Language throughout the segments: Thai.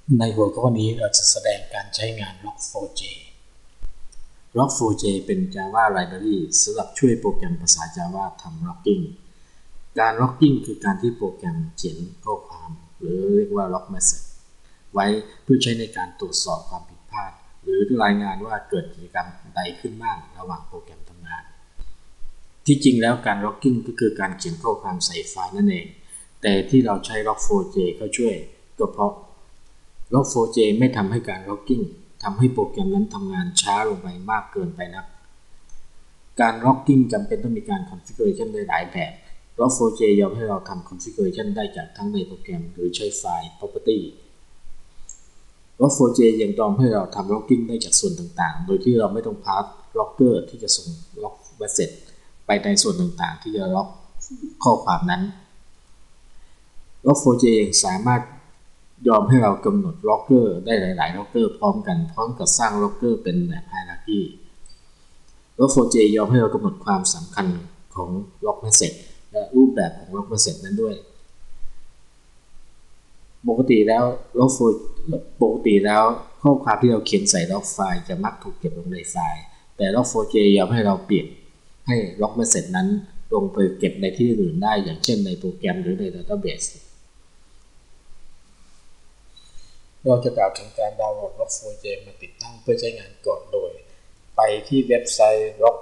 ในหัวข้อนี้เราจะแสดงการใช้งาน Log4j Log4j เป็น Java Library สำหรับช่วยโปรแกรมภาษา Java ทำ logging การ logging คือการที่โปรแกรมเขียนข้อความหรือเรียกว่า log message ไว้เพื่อใช้ในการตรวจสอบความผิดพลาดหรือรายงานว่าเกิดกิจกรรมใดขึ้นบ้างระหว่างโปรแกรมทำงานที่จริงแล้วการ logging ก็คือการเขียนข้อความใส่ไฟล์นั่นเองแต่ที่เราใช้ Log4j ก็ช่วยก็เพราะLog4j ไม่ทำให้การ logging ทำให้โปรแกรมนั้นทำงานช้าลงไปมากเกินไปนักการ logging จำเป็นต้องมีการ configuration ได้หลายแบบ Log4j ยอมให้เราทำ configuration ได้จากทั้งในโปรแกรมหรือใช้ไฟล์ property Log4j ยังยอมให้เราทำ logging ได้จากส่วนต่างๆโดยที่เราไม่ต้องพาส logger ที่จะส่ง log message ไปในส่วนต่างๆที่จะ log ข้อความนั้น Log4j ยังสามารถยอมให้เรากำหนด logger ได้หลายๆ logger พร้อมกันพร้อมกับสร้าง logger เป็นแบบ hierarchy Log4j ยอมให้เรากำหนดความสำคัญของ log message และรูปแบบของ log message นั้นด้วยปกติแล้วข้อความที่เราเขียนใส่ log ไฟล์จะมักถูกเก็บลงในไฟล์แต่ Log4j ยอมให้เราเปลี่ยนให้ log message นั้นลงไปเก็บในที่อื่นได้อย่างเช่นในโปรแกรมหรือใน databaseเราจะกล่าวถึงการดาวน์โหลด Log4j มาติดตั้งเพื่อใช้งานก่อนโดยไปที่เว็บไซต์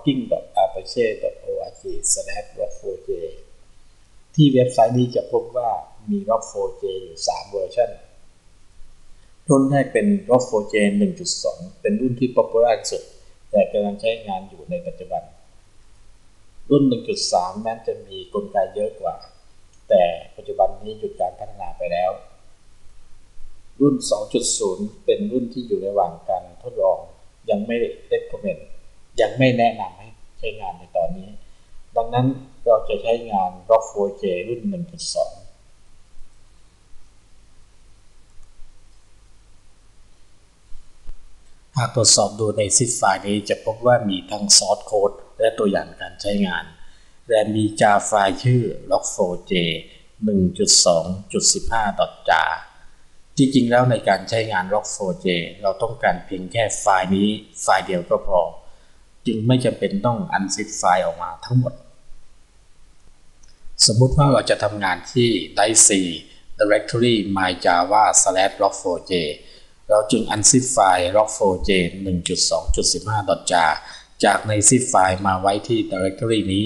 logging.apache.org/log4j ที่เว็บไซต์นี้จะพบว่ามี Log4j อยู่ 3 เวอร์ชันรุ่นแรกเป็น Log4j 1.2 เป็นรุ่นที่ popular สุดแต่กำลังใช้งานอยู่ในปัจจุบันรุ่น 1.3 แม้จะมีกลไกเยอะกว่าแต่ปัจจุบันนี้หยุดการพัฒนาไปแล้วรุ่น 2.0 เป็นรุ่นที่อยู่ระหว่างการทดลองยังไม่ recommend ยังไม่แนะนำให้ใช้งานในตอนนี้ดังนั้นเราจะใช้งาน Log4j รุ่น 1.2 หากตรวจสอบดูในซิปไฟล์นี้จะพบว่ามีทั้ง source code และตัวอย่างการใช้งานและมี jar ไฟล์ชื่อ log4j 1.2.15.jar ที่จริงแล้วในการใช้งาน Log4j เราต้องการเพียงแค่ไฟล์นี้ไฟล์เดียวก็พอจึงไม่จำเป็นต้อง unzip ไฟล์ออกมาทั้งหมดสมมุติว่าเราจะทำงานที่ disk C directory myjava/log4j เราจึง unzip ไฟล์ log4j 1.2.15.jar จากใน zip ไฟล์มาไว้ที่ directory นี้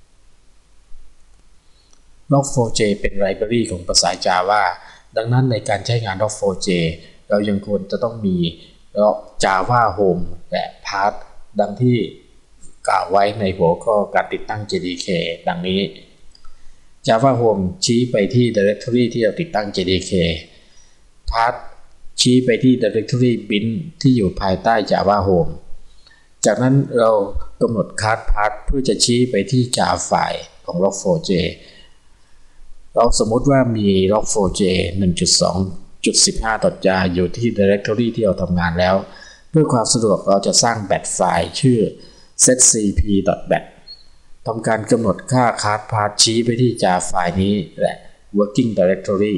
Log4j เป็น library ของภาษา Java ดังนั้นในการใช้งาน Log4j เรายังควรจะต้องมี Java Home และ Path ดังที่กล่าวไว้ในหัวข้อการติดตั้ง JDK ดังนี้ Java Home ชี้ไปที่ directory ที่เราติดตั้ง JDK Path ชี้ไปที่ directory bin ที่อยู่ภายใต้ Java Home จากนั้นเรากำหนด class path เพื่อจะชี้ไปที่ jar ไฟล์ของ Log4jเราสมมติว่ามี Log4j 1.2.15.jar อยู่ที่ directory ที่เราทำงานแล้วเพื่อความสะดวกเราจะสร้าง batch ไฟล์ชื่อ setcp.bat ทำการกำหนดค่า class path ชี้ไปที่ jar ไฟล์นี้และ working directory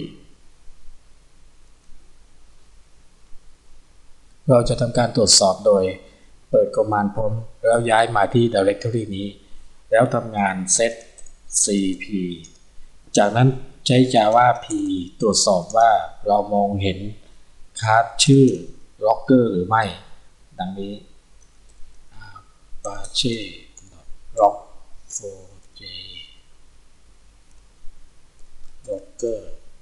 เราจะทำการตรวจสอบโดยเปิด command prompt แล้วย้ายมาที่ directory นี้แล้วทำงาน setcpจากนั้นใช้ Java P ตรวจสอบว่าเรามองเห็นคลาสชื่อ logger หรือไม่ดังนี้ apache log4j logger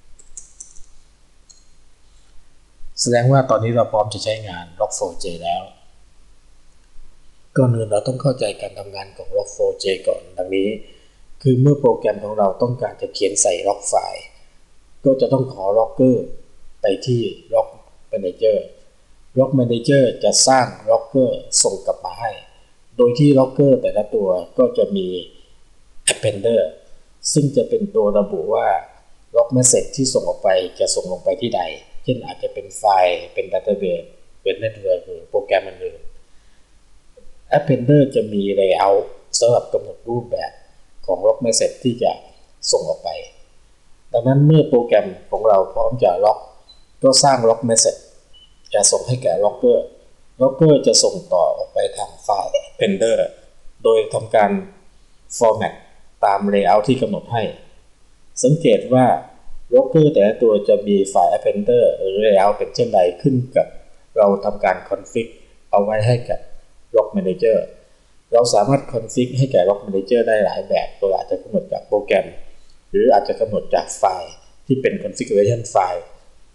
แสดงว่าตอนนี้เราพร้อมจะใช้งาน log4j แล้วก่อนอื่นเราต้องเข้าใจการทำงานของ log4j ก่อนดังนี้คือเมื่อโปรแกรมของเราต้องการจะเขียนใส่ log ไฟล์ก็จะต้องขอ logger ไปที่ log manager จะสร้าง logger ส่งกลับมาให้โดยที่ logger แต่ละตัวก็จะมี appender ซึ่งจะเป็นตัวระบุว่า log message ที่ส่งออกไปจะส่งลงไปที่ใดเช่นอาจจะเป็นไฟล์เป็น database เป็น network หรือโปรแกรมอื่น appender จะมี layout สำหรับกำหนดรูปแบบของ log message ที่จะส่งออกไปดังนั้นเมื่อโปรแกรมของเราพร้อมจะล็อกก็สร้าง lock message จะส่งให้แก่ logger จะส่งต่อออกไปทางไฟล์ appender โดยทำการ format ตาม layout ที่กำหนดให้สังเกตว่า logger แต่ละตัวจะมีไฟล์ appender หรือ layout เป็นเช่นใดขึ้นกับเราทำการ config เอาไว้ให้กับ log manager เราสามารถ config ให้แก่ log manager ได้หลายแบบโดยอาจจะกำหนดจากโปรแกรมหรืออาจจะกำหนดจากไฟล์ที่เป็น configuration ไฟล์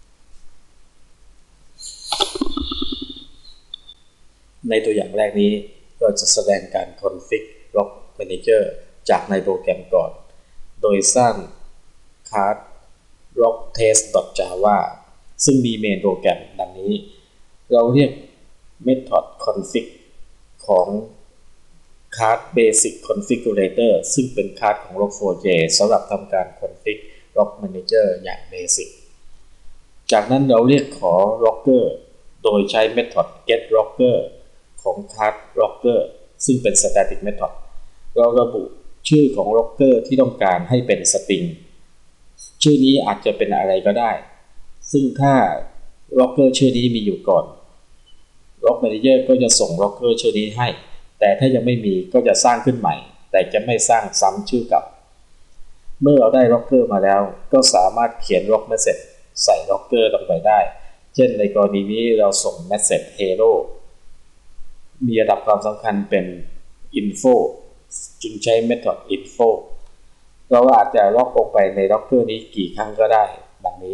ในตัวอย่างแรกนี้เราจะแสดงการ config log manager จากในโปรแกรมก่อนโดยสร้างคลาส logtest.java ซึ่งมีเมนโปรแกรมดังนี้เราเรียก method config ของคลาส basic configurator ซึ่งเป็นคลาสของ log4j สำหรับทำการ config log manager อย่าง basic จากนั้นเราเรียกขอ logger โดยใช้ method getLogger ของคลาส logger ซึ่งเป็น static method เราระบุชื่อของ logger ที่ต้องการให้เป็น string ชื่อนี้อาจจะเป็นอะไรก็ได้ซึ่งถ้า logger ชื่อนี้มีอยู่ก่อน log manager ก็จะส่ง logger ชื่อนี้ให้แต่ถ้ายังไม่มีก็จะสร้างขึ้นใหม่แต่จะไม่สร้างซ้ำชื่อเก่าเมื่อเราได้ logger มาแล้วก็สามารถเขียน log message ใส่ logger ลงไปได้เช่นในกรณีนี้เราส่ง message hello มีระดับความสำคัญเป็น info จึงใช้ method info เราอาจจะล็อกลงไปใน logger นี้กี่ครั้งก็ได้ดังนี้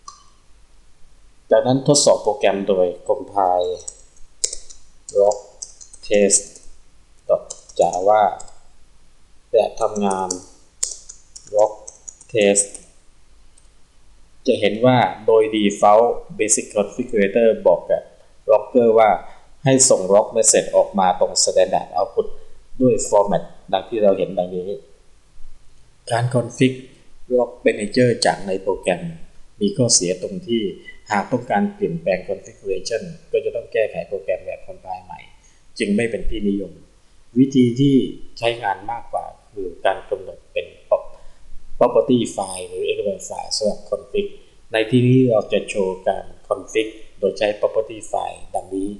จากนั้นทดสอบโปรแกรมโดย compile logtest.java และทำงาน logtest จะเห็นว่าโดย default basic configurator บอกกับ logger ว่าให้ส่ง log message ออกมาตรง standard output ด้วย format ดังที่เราเห็นดังนี้การ config log manager จากในโปรแกรมมีข้อเสียตรงที่หากต้องการเปลี่ยนแปลง configuration ก็จะต้องแก้ไขโปรแกรมแบบ compile ใหม่จึงไม่เป็นที่นิยมวิธีที่ใช้งานมากกว่าคือการกำหนดเป็น property file หรือ element file สำหรับ config ในที่นี้เราจะโชว์การ config โดยใช้ property file ดังนี้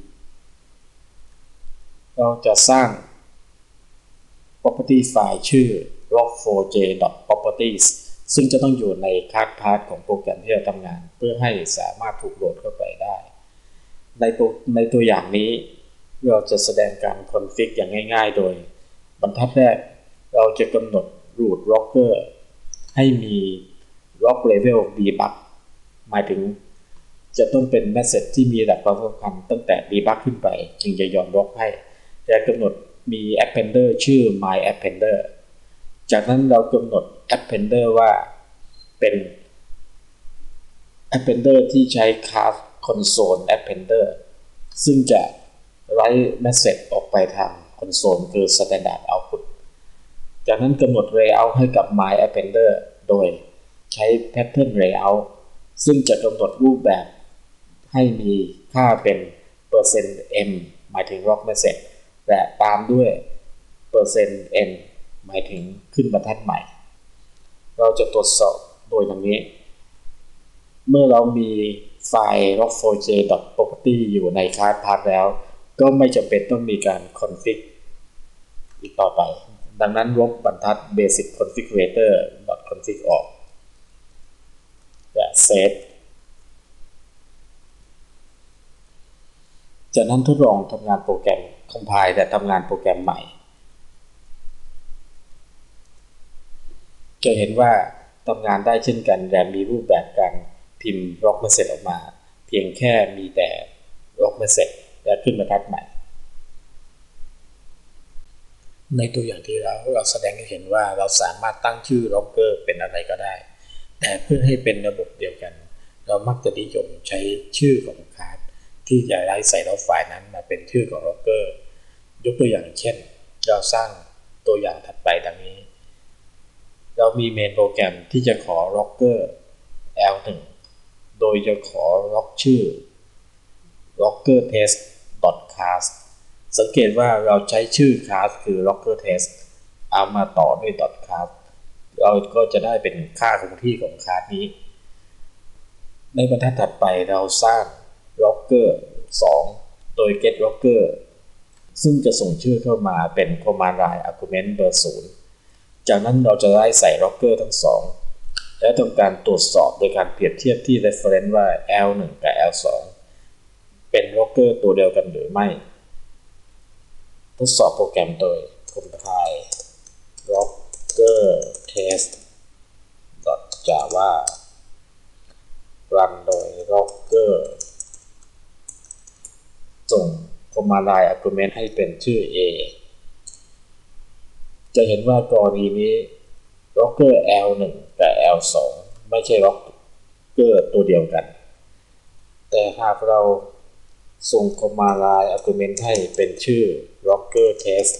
เราจะสร้าง property file ชื่อ log4j.properties ซึ่งจะต้องอยู่ในคลาสพาร์ทของโปรแกรมที่เราทำงานเพื่อให้สามารถถูกโหลดเข้าไปได้ในตัวอย่างนี้เราจะแสดงการ config อย่างง่ายๆโดยบรรทัดแรกเราจะกำหนด root logger ให้มี log level debug หมายถึงจะต้องเป็น message ที่มีระดับความสำคัญตั้งแต่ debug ขึ้นไปจึงจะยอมล็อกให้และกำหนดมี appender ชื่อ my appender จากนั้นเรากำหนด appender ว่าเป็น appender ที่ใช้ class console appender ซึ่งจะwrite message ออกไปทาง console คือ standard output จากนั้นกำหนด layout ให้กับ my appender โดยใช้ pattern layout ซึ่งจะกำหนดรูปแบบให้มีค่าเป็น %m หมายถึง log message และตามด้วย %n หมายถึงขึ้นบรรทัดใหม่เราจะตรวจสอบโดยดังนี้เมื่อเรามีไฟล์ log4j.property อยู่ในคลาสพาร์ทแล้วก็ไม่จำเป็นต้องมีการ config อีกต่อไปดังนั้นลบบรรทัด basic configurator.config ออกและ save จากนั้นทดลองทำงานโปรแกรม compile และทำงานโปรแกรมใหม่จะเห็นว่าทำงานได้เช่นกันแต่มีรูปแบบการพิมพ์ log message ออกมาเพียงแค่มีแต่ log message และขึ้นบรรทัดใหม่ในตัวอย่างที่เราแสดงให้เห็นว่าเราสามารถตั้งชื่อ logger เป็นอะไรก็ได้แต่เพื่อให้เป็นระบบเดียวกันเรามักจะนิยมใช้ชื่อของคลาสที่จะไล่ใส่ลอกไฟล์นั้นมาเป็นชื่อของ logger ยกตัวอย่างเช่นเราสร้างตัวอย่างถัดไปดังนี้เรามีเมนโปรแกรมที่จะขอ logger L1 โดยจะขอล็อกชื่อ logger test.class สังเกตว่าเราใช้ชื่อคลาสคือ logger test เอามาต่อด้วย .class เราก็จะได้เป็นค่าคงที่ของคลาสนี้ในบรรทัดถัดไปเราสร้าง Rocker 2 โดย Get Rocker ซึ่งจะส่งชื่อเข้ามาเป็น Command Line Argument เบอร์ 0 จากนั้นเราจะได้ใส่ Rocker ทั้งสองและทำการตรวจสอบโดยการเปรียบเทียบที่ reference ว่า L1 กับ L2 เป็น Rocker ตัวเดียวกันหรือไม่ทดสอบโปรแกรมโดย compile rocker test java รันโดย rocker ส่ง command line argument ให้เป็นชื่อ A จะเห็นว่ากรณีนี้ rocker L1 กับ L2 ไม่ใช่ rocker ตัวเดียวกันแต่หากเราส่ง command line argument ให้เป็นชื่อ rocker test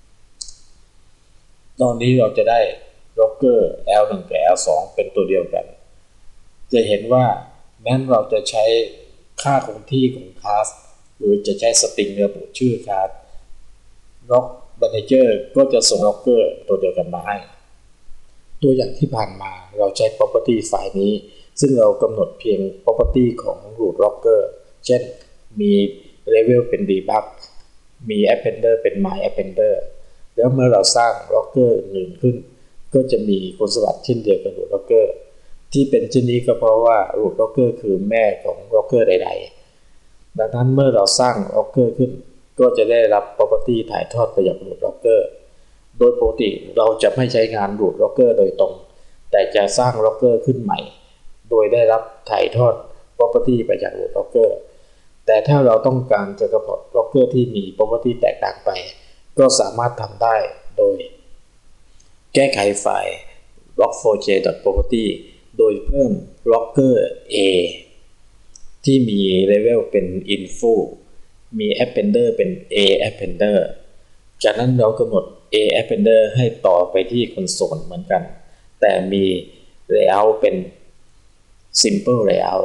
ตอนนี้เราจะได้ rocker L1 กับ L2 เป็นตัวเดียวกันจะเห็นว่าแม้เราจะใช้ค่าคงที่ของคลาสหรือจะใช้สตริงระบุชื่อคลาส rock manager ก็จะส่ง rocker ตัวเดียวกันมาให้ตัวอย่างที่ผ่านมาเราใช้ property ไฟล์นี้ซึ่งเรากำหนดเพียง property ของ root rocker เช่นมี level เป็น debug มี appender เป็น my appender แล้วเมื่อเราสร้าง rocker อื่นขึ้นก็จะมีคุณสมบัติเช่นเดียวกับ root rocker ที่เป็นเช่นนี้ก็เพราะว่า root rocker คือแม่ของ rocker ใดๆดังนั้นเมื่อเราสร้าง rocker ขึ้นก็จะได้รับ property ถ่ายทอดไปยัง root rocker โดยปกติเราจะไม่ใช้งาน root rocker โดยตรงแต่จะสร้าง rocker ขึ้นใหม่โดยได้รับถ่ายทอด property ไปจาก root rocker แต่ถ้าเราต้องการจะกำหนด rocker ที่มี property แตกต่างไปก็สามารถทำได้โดยแก้ไขไฟล์ log4j.property โดยเพิ่ม rocker A ที่มี level เป็น info มี appender เป็น A appender จากนั้นเรากำหนด A appender ให้ต่อไปที่คอนโซลเหมือนกันแต่มี layout เป็น simple layout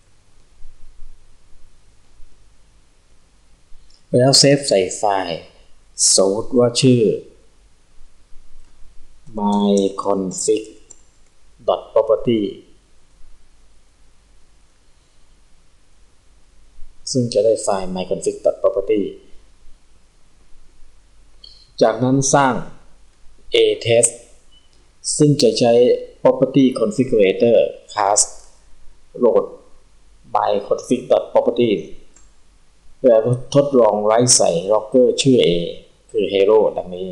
แล้วเซฟใส่ไฟล์สมมติว่าชื่อ myconfig.property ซึ่งจะได้ไฟล์ myconfig.property จากนั้นสร้าง a-test ซึ่งจะใช้ property configurator class โหลด myconfig.property แล้วทดลองไล่ใส่ rocker ชื่อ A คือ hero ดังนี้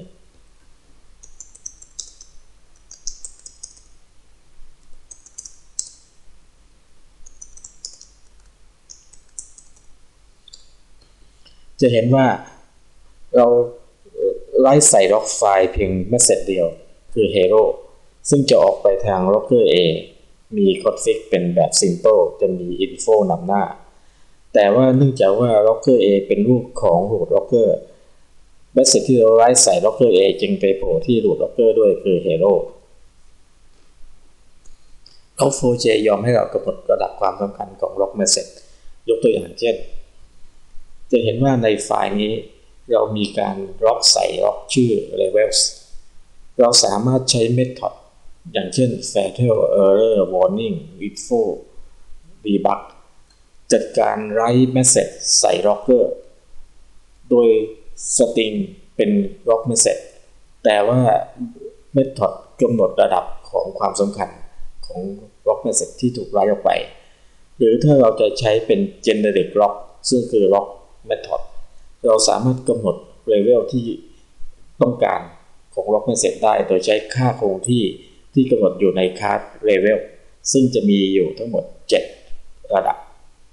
จะเห็นว่าเราไล่ใส่ rock ไฟล์เพียงเมสเสจเดียวคือ hero ซึ่งจะออกไปทาง rocker A มี config เป็นแบบ simple จะมี info นำหน้าแต่ว่าเนื่องจากว่า rocker A เป็นรูปของ root rocker เมสเสจที่เราไล่ใส่ rocker A จึงไปโผล่ที่ root rocker ด้วยคือ hero log4j ยอมให้เรากำหนดระดับความสำคัญของ log message ยกตัวอย่างเช่นจะเห็นว่าในไฟล์นี้เรามีการ log ใส่ log ชื่อ levels เราสามารถใช้ method อย่างเช่น fatal error warning info debug จัดการ write message ใส่ logger โดย string เป็น log message แต่ว่า method กำหนดระดับของความสำคัญของ log message ที่ถูก write ออกไปหรือถ้าเราจะใช้เป็น generic log ซึ่งคือ log method เราสามารถกำหนด level ที่ต้องการของ log message ได้โดยใช้ค่าคงที่กำหนดอยู่ใน class level ซึ่งจะมีอยู่ทั้งหมด7ระดับ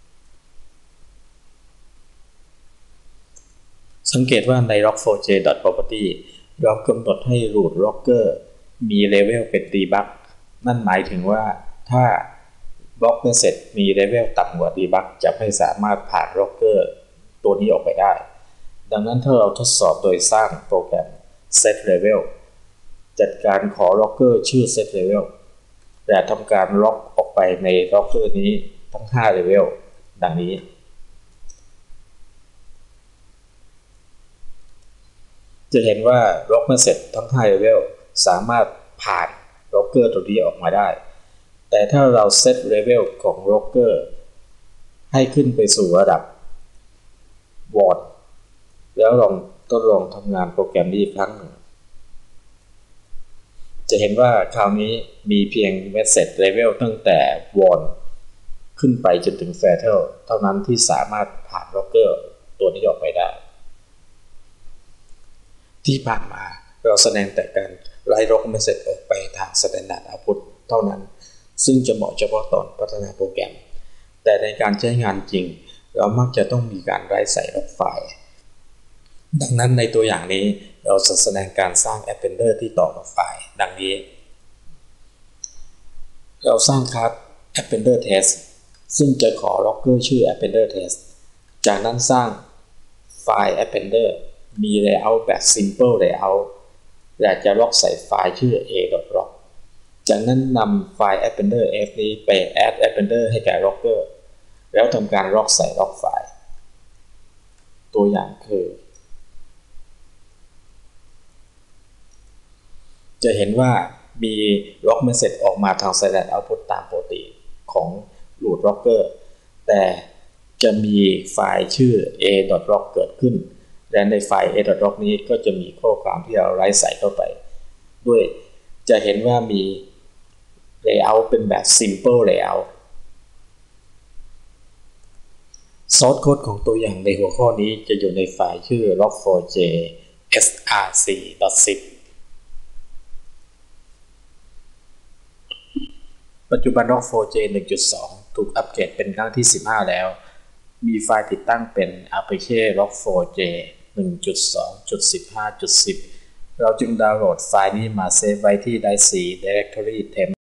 สังเกตว่าใน log4j.property เรากำหนดให้ root rocker มี level เป็น debug นั่นหมายถึงว่าถ้า log message มี level ต่ำกว่า debug จะไม่สามารถผ่าน rocker ตัวนี้ออกไปได้ดังนั้นถ้าเราทดสอบโดยสร้างโปรแกรม set level จัดการขอ rocker ชื่อ set level และทำการ log ออกไปใน rocker นี้ทั้ง5 level ดังนี้จะเห็นว่า log message ทั้ง5 level สามารถผ่าน rocker ตัวนี้ออกมาได้แแต่ถ้าเราเซตเลเวลของ Docker ให้ขึ้นไปสู่ระดับ Vault แล้วทดลองทำงานโปรแกรมนี้อีกครั้งหนึ่งจะเห็นว่าคราวนี้มีเพียง Message Level ตั้งแต่ Vault ขึ้นไปจนถึง Fatal เท่านั้นที่สามารถผ่าน Docker ตัวนี้ออกไปได้ที่ผ่านมาเราแสดงแต่การไล่ Log Message ออกไปทาง Standard Output เท่านั้นซึ่งจะเหมาะเฉพาะตอนพัฒนาโปรแกรมแต่ในการใช้งานจริงเรามักจะต้องมีการไล่ใส่ log ไฟล์ดังนั้นในตัวอย่างนี้เราจะแสดงการสร้าง Appender ที่ต่อกับไฟล์ดังนี้เราสร้างคลาส Appender Test ซึ่งจะขอ Logger ชื่อ Appender Test จากนั้นสร้างไฟล์ Appender มี layout แบบ Simple Layout และจะล็อกใส่ไฟล์ชื่อ a.log จากนั้นนำไฟล์ Appender f นี้ไป add Appender ให้แก่ Logger แล้วทำการล็อกใส่ log ไฟล์ตัวอย่างคือจะเห็นว่ามี log message ออกมาทาง standard output ตามปกติของ root logger แต่จะมีไฟล์ชื่อ a.log เกิดขึ้นและในไฟล์ a.log นี้ก็จะมีข้อความที่เราไล่ใส่เข้าไปด้วยจะเห็นว่ามี layout เป็นแบบ simple layout source code ของตัวอย่างในหัวข้อนี้จะอยู่ในไฟล์ชื่อ log4j src.zip ปัจจุบัน log4j 1.2 ถูกอัปเกรดเป็นครั้งที่ 15 แล้วมีไฟล์ติดตั้งเป็น apache log4j 1.2.15.10 เราจึงดาวน์โหลดไฟล์นี้มาเซฟไว้ที่ drive C directory temp